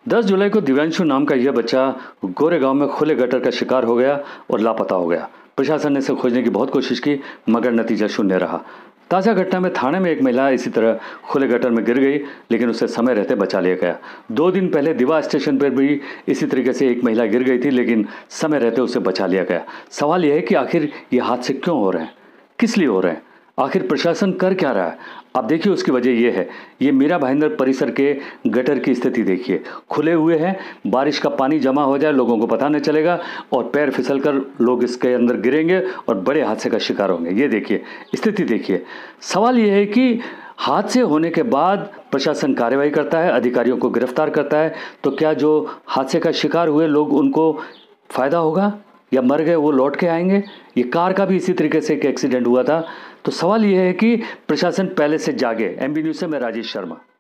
10 जुलाई को दिव्यांशु नाम का यह बच्चा गोरेगांव में खुले गटर का शिकार हो गया और लापता हो गया। प्रशासन ने इसे खोजने की बहुत कोशिश की मगर नतीजा शून्य रहा। ताज़ा घटना में थाने में एक महिला इसी तरह खुले गटर में गिर गई, लेकिन उसे समय रहते बचा लिया गया। 2 दिन पहले दिवा स्टेशन पर भी इसी तरीके से एक महिला गिर गई थी, लेकिन समय रहते उसे बचा लिया गया। सवाल यह है कि आखिर ये हादसे क्यों हो रहे हैं, किस लिए हो रहे हैं, आखिर प्रशासन कर क्या रहा है। अब देखिए उसकी वजह यह है, ये मीरा भाईंदर परिसर के गटर की स्थिति देखिए, खुले हुए हैं। बारिश का पानी जमा हो जाए, लोगों को पता नहीं चलेगा और पैर फिसलकर लोग इसके अंदर गिरेंगे और बड़े हादसे का शिकार होंगे। ये देखिए स्थिति देखिए। सवाल यह है कि हादसे होने के बाद प्रशासन कार्रवाई करता है, अधिकारियों को गिरफ्तार करता है, तो क्या जो हादसे का शिकार हुए लोग उनको फ़ायदा होगा या मर गए वो लौट के आएंगे। ये कार का भी इसी तरीके से एक एक्सीडेंट हुआ था। तो सवाल ये है कि प्रशासन पहले से जागे। एमबी न्यूज़ से मैं राजेश शर्मा।